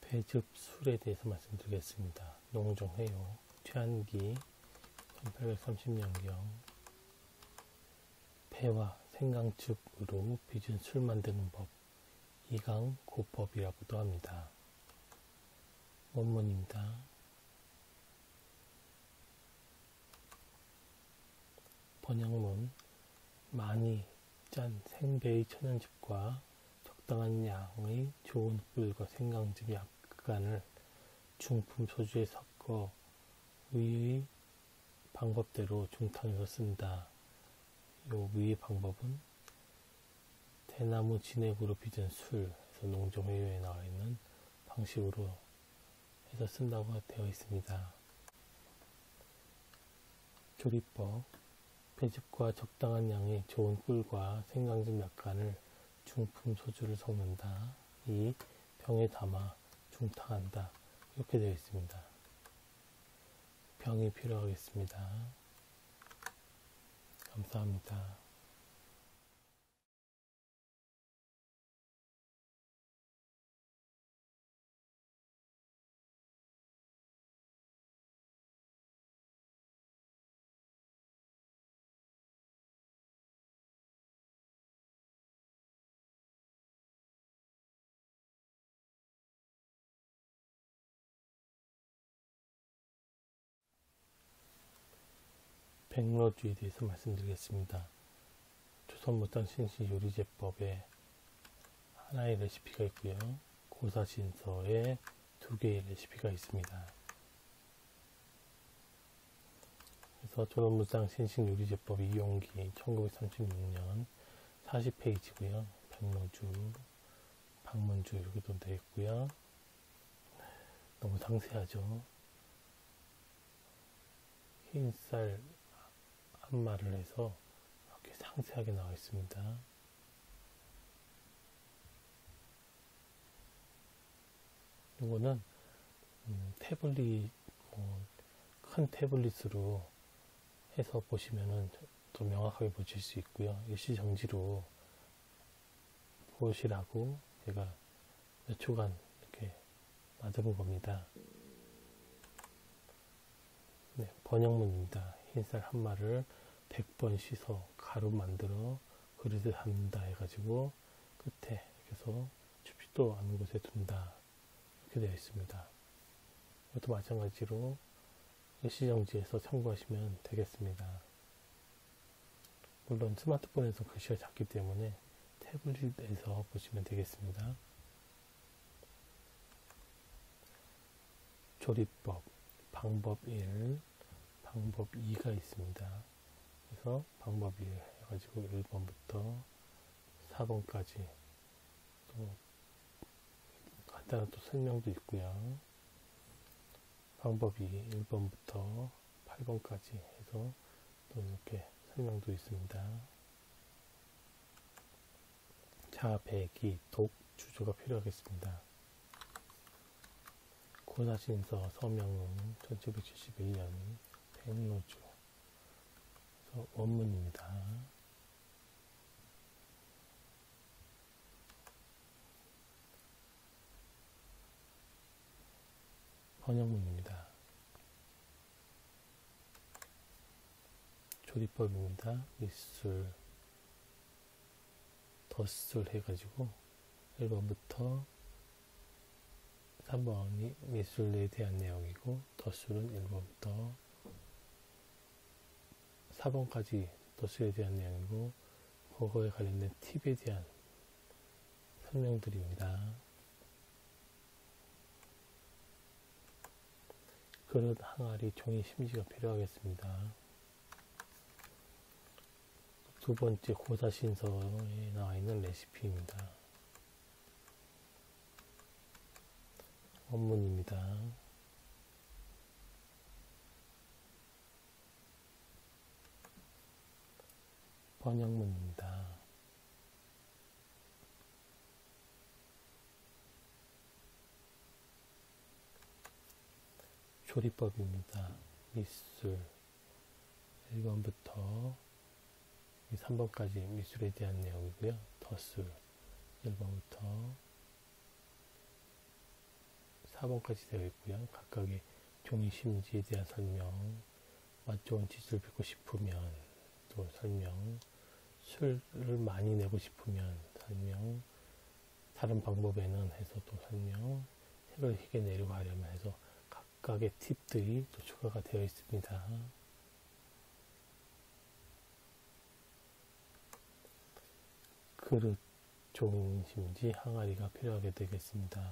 배즙 술에 대해서 말씀드리겠습니다. 농종해요. 최한기 1830년경 폐와 생강즙으로 빚은 술 만드는 법, 이강고법이라고도 합니다. 원문입니다. 번역문: 많이 짠 생배의 천연즙과 적당한 양의 좋은 꿀과 생강즙 약간을 중품 소주에 섞어 위의 방법대로 중탕해서 쓴다. 요 위의 방법은 대나무 진액으로 빚은 술에서 농종회유에 나와 있는 방식으로 해서 쓴다고 되어 있습니다. 조리법: 배즙과 적당한 양의 좋은 꿀과 생강즙 약간을 중품 소주를 섞는다. 이 병에 담아 중탕한다. 이렇게 되어 있습니다. 병이 필요하겠습니다. 감사합니다. 백로주에 대해서 말씀드리겠습니다. 조선무당 신시 요리제법에 하나의 레시피가 있고요. 고사신서에 2개의 레시피가 있습니다. 그래서 조선무당 신시 요리제법 이용기 1936년 40페이지고요. 백로주, 방문주 이렇게 또 되어 있고요. 너무 상세하죠. 흰쌀 한 말을 해서 이렇게 상세하게 나와 있습니다. 이거는 태블릿, 큰 태블릿으로 해서 보시면은 더 명확하게 보실 수 있고요. 일시정지로 보시라고 제가 몇 초간 이렇게 맞아본 겁니다. 네, 번역문입니다. 흰쌀 한 말을 100번 씻어 가루 만들어 그릇에 담는다 해가지고 끝에 이렇게 해서 춥지도 않은 곳에 둔다 이렇게 되어 있습니다. 이것도 마찬가지로 일시정지해서 참고하시면 되겠습니다. 물론 스마트폰에서 글씨가 작기 때문에 태블릿에서 보시면 되겠습니다. 조리법 방법 1, 방법 2가 있습니다. 그래서 방법 1 해가지고 1번부터 4번까지 또 간단한 또 설명도 있고요. 방법 2 1번부터 8번까지 해서 또 이렇게 설명도 있습니다. 자, 배기, 독, 주조가 필요하겠습니다. 고사신서 서명은 1771년 백로주. 그래서 원문입니다. 번역문입니다. 조리법입니다. 밑술, 덧술 해가지고 1번부터 3번이 밑술에 대한 내용이고 덧술은 1번부터 4번까지 덧술에 대한 내용이고 그거에 관련된 팁에 대한 설명들입니다. 그릇, 항아리, 종이, 심지가 필요하겠습니다. 두 번째 고사신서에 나와 있는 레시피입니다. 원문입니다. 번역문입니다. 조리법입니다. 밑술 1번부터 3번까지 밑술에 대한 내용이고요. 덧술 1번부터 4번까지 되어 있고요. 각각의 종이 심지에 대한 설명, 맛 좋은 치즈를 빚고 싶으면 또 설명, 술을 많이 내고 싶으면 설명, 다른 방법에는 해서 또 설명, 색을 희게 내려고 하려면 해서 각각의 팁들이 또 추가가 되어 있습니다. 그릇, 종이 심지, 항아리가 필요하게 되겠습니다.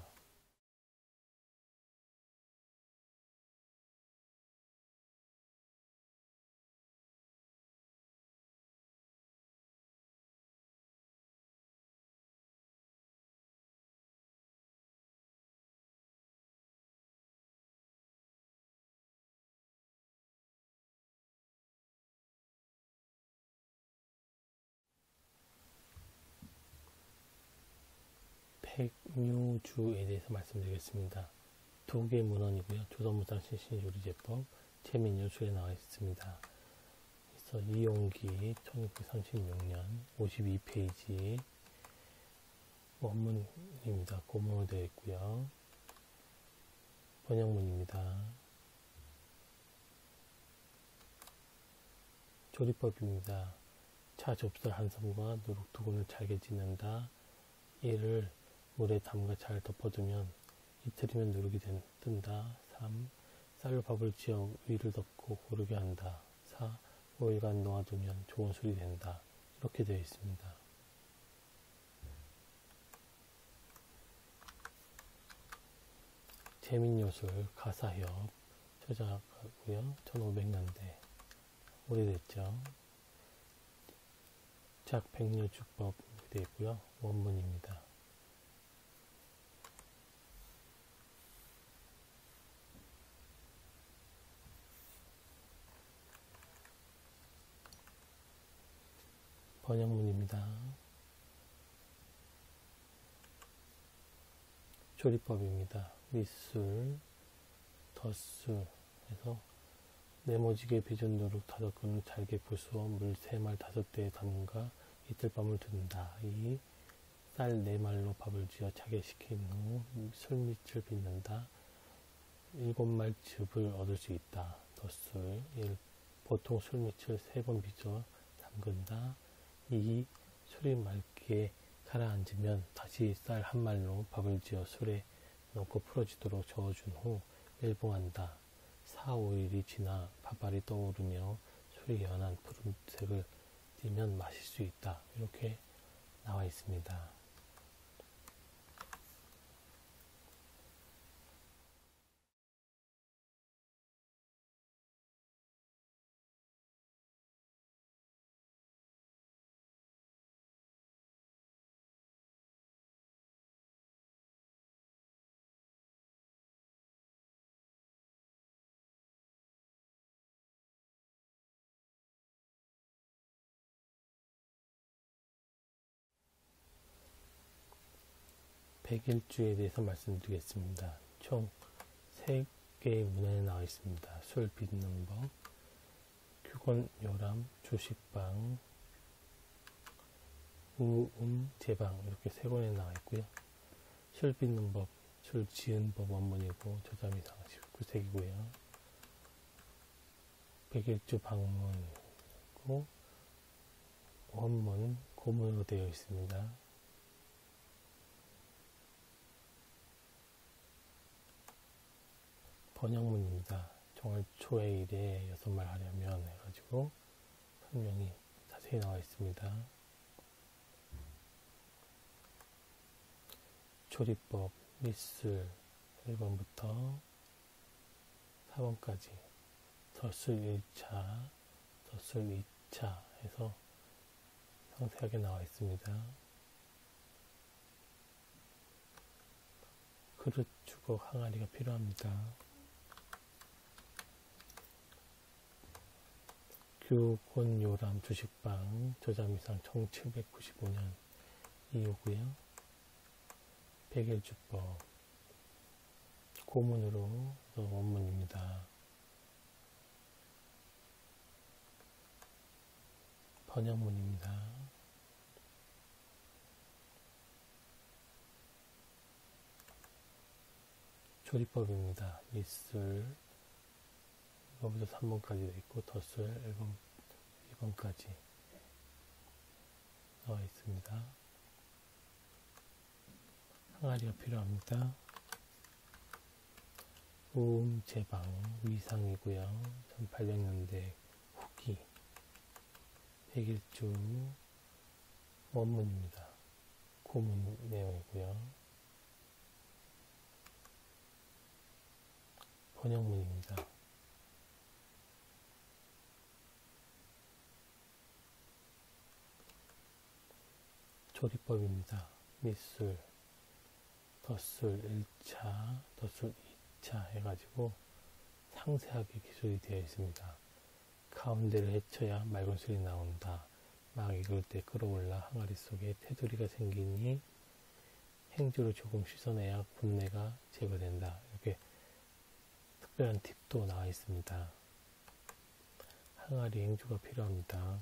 백묘주에 대해서 말씀드리겠습니다. 두 개 문헌이고요. 조선무상 신신조리제법 최민요술에 나와 있습니다. 그래서 이용기 1936년 52페이지 원문입니다. 고문으로 되어 있고요. 번역문입니다. 조리법입니다. 차 좁쌀 한 섬과 누룩 두 근을 잘게 찢는다. 이를 물에 담가 잘 덮어두면 이틀이면 누룩이 뜬다. 3. 쌀로 밥을 지어 위를 덮고 고르게 한다. 4. 5일간 놓아두면 좋은 술이 된다. 이렇게 되어 있습니다. 재민요술 가사협 저작하고요. 1500년대 오래됐죠. 작백묘주법 되어 있고요. 원문입니다. 번역문입니다. 조리법입니다. 밑술, 덧술 해서 네모지게 빚은 누룩 5근을 잘게 부수어 물 3말 5대에 담가 이틀 밤을 둔다. 2. 쌀 4말로 밥을 지어 차게 식힌 후 술밑을 빚는다. 7말 즙을 얻을 수 있다. 덧술 1. 보통 술밑을 3번 빚어 담근다. 2. 술이 맑게 가라앉으면 다시 쌀 1말로 밥을 지어 술에 넣고 풀어지도록 저어준 후 멜봉한다. 4, 5일이 지나 밥알이 떠오르며 술이 연한 푸른색을 띠면 마실 수 있다. 이렇게 나와 있습니다. 백일주에 대해서 말씀드리겠습니다. 총 3개의 문헌에 나와 있습니다. 술 빚는 법, 규건, 요람, 주식방, 제방 이렇게 3권에 나와 있고요. 술 빚는 법, 술 지은 법 원문이고 저자미상 19세기고요. 백일주 방문이고 원문 고문으로 되어 있습니다. 번역문입니다. 정월 초의 일에 6말 하려면 해가지고 설명이 자세히 나와 있습니다. 조리법, 밑술 1번부터 4번까지 덧술 1차, 덧술 2차 해서 상세하게 나와 있습니다. 그릇, 주걱, 항아리가 필요합니다. 규곤, 요람, 주식방, 저자미상 1795년 이후고요. 백일주법 고문으로 원문입니다. 번역문입니다. 조리법입니다. 밑술 이거부터 3번까지 되어 있고 덧술 2번까지 나와 있습니다. 항아리가 필요합니다. 제방 위상이고요. 1800년대 후기 101주 원문입니다. 고문 내용이고요. 번역문입니다. 조리법입니다. 밑술, 덧술 1차, 덧술 2차 해가지고 상세하게 기술이 되어 있습니다. 가운데를 헤쳐야 맑은 술이 나온다. 막 익을 때 끓어올라 항아리 속에 테두리가 생기니 행주를 조금 씻어내야 군내가 제거된다. 이렇게 특별한 팁도 나와 있습니다. 항아리 행주가 필요합니다.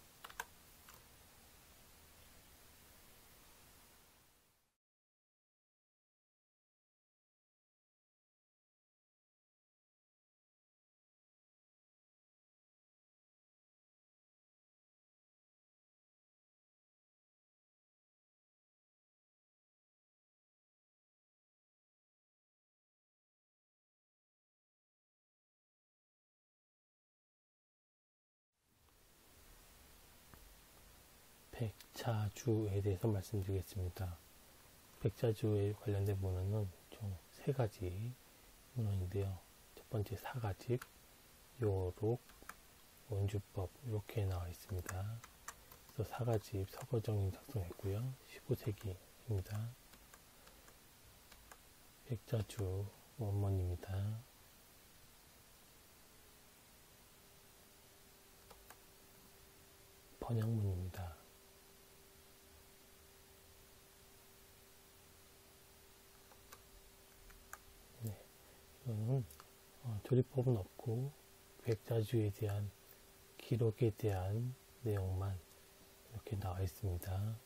백자주에 대해서 말씀드리겠습니다. 백자주에 관련된 문헌은 총 3가지 문헌인데요. 첫 번째 사가집, 요록, 원주법 이렇게 나와 있습니다. 그래서 사가집 서거정이 작성했고요. 15세기입니다. 백자주 원문입니다. 번역문입니다. 이거는 조리법은 없고 백자주에 대한 기록에 대한 내용만 이렇게 나와 있습니다.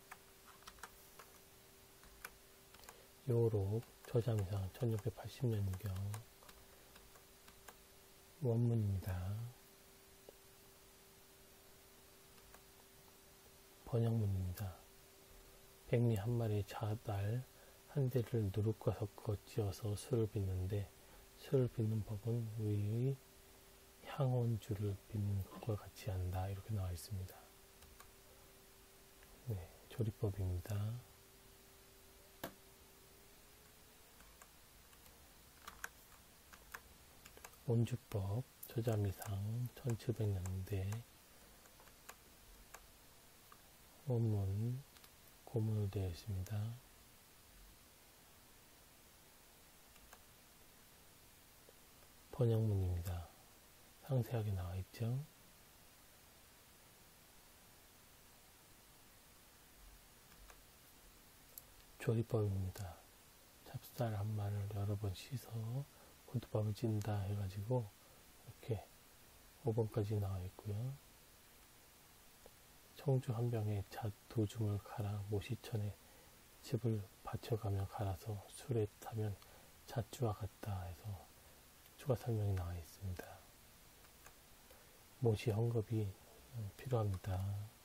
요록 저자미상 1680년경 원문입니다. 번역문입니다. 백리 한 마리 자달 한 대를 누룩과 섞어 찧어서 술을 빚는데 술을 빚는 법은 위의 향원주를 빚는 것과 같이 한다. 이렇게 나와 있습니다. 네, 조리법입니다. 원주법 저자미상 1700년대 원문 고문으로 되어 있습니다. 번역문입니다. 상세하게 나와 있죠. 조리법입니다. 찹쌀 한 마를 여러 번 씻어 고두밥을 찐다 해가지고 이렇게 5번까지 나와 있고요. 청주 한 병에 잣 2줌을 갈아 모시천에 즙을 받쳐가며 갈아서 술에 타면 잣주와 같다 해서 추가 설명이 나와 있습니다. 모시 헝겊이 필요합니다.